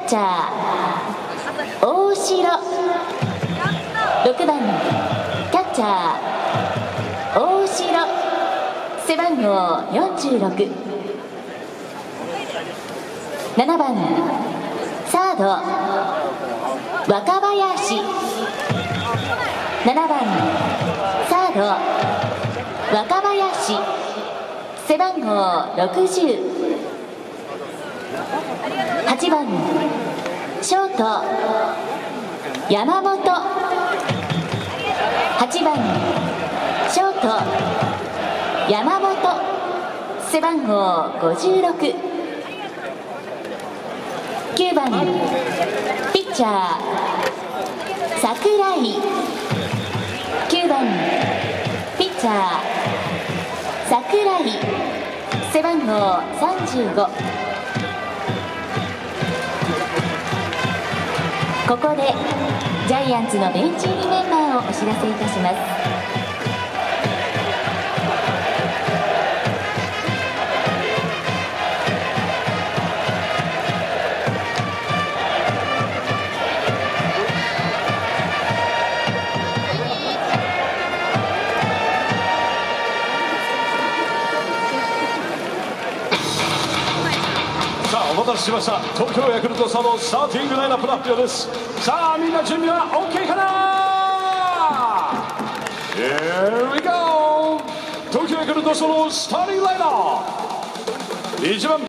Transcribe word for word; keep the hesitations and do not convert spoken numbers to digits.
ッチャー大城。ろくばんキャッチャー大城、背番号よんじゅうろく。ななばんサード若林。ななばんサード若林、背番号ろくじゅう。はちばんショート山本。はちばんショート山本、背番号ごじゅうろく。きゅうばんピッチャー櫻井。きゅうばんピッチャー櫻井、背番号さんじゅうご。ここでジャイアンツのベンチ入りメンバーをお知らせいたします。 お待たせしました。東京ヤクルトスワローズスターティングラインナップの発表です。さあみんな準備は OK かな。 Here we go。 東京ヤクルトスワローズスターティングラインナップ。いちばん